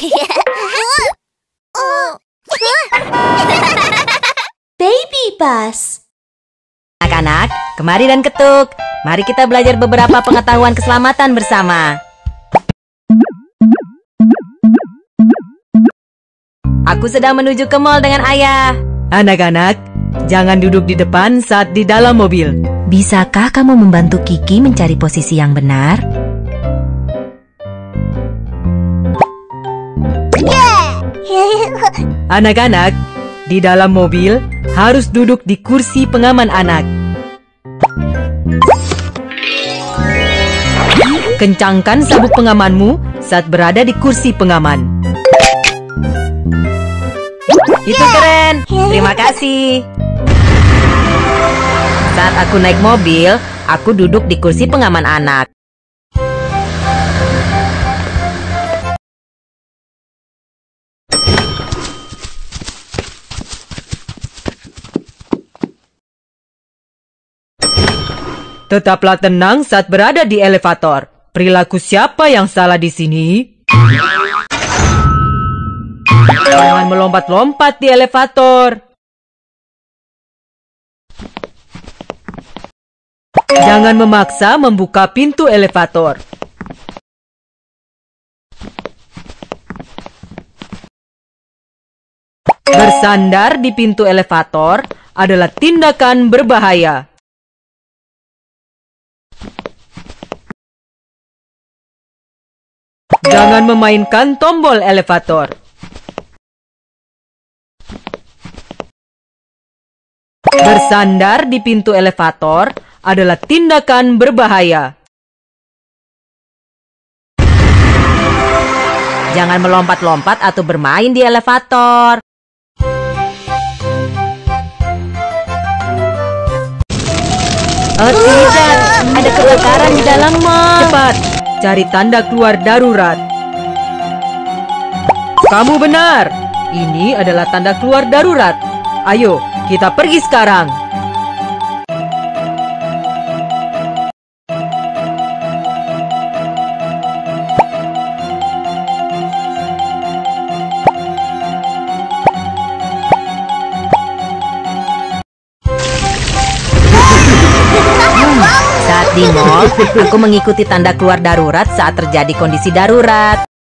Baby bus. Anak-anak, kemari dan ketuk. Mari kita belajar beberapa pengetahuan keselamatan bersama. Aku sedang menuju ke mall dengan ayah. Anak-anak, jangan duduk di depan saat di dalam mobil. Bisakah kamu membantu Kiki mencari posisi yang benar? Anak-anak, di dalam mobil harus duduk di kursi pengaman anak. Kencangkan sabuk pengamanmu saat berada di kursi pengaman. Itu keren. Terima kasih. Saat aku naik mobil, aku duduk di kursi pengaman anak. Tetaplah tenang saat berada di elevator. Perilaku siapa yang salah di sini? Jangan melompat-lompat di elevator. Jangan memaksa membuka pintu elevator. Bersandar di pintu elevator adalah tindakan berbahaya. Jangan memainkan tombol elevator. Bersandar di pintu elevator adalah tindakan berbahaya. Jangan melompat-lompat atau bermain di elevator. Oh tidak, ada kebakaran di dalam mall. Cepat, cari tanda keluar darurat. Kamu benar, ini adalah tanda keluar darurat. Ayo, kita pergi sekarang. Saat di mall, aku mengikuti tanda keluar darurat saat terjadi kondisi darurat.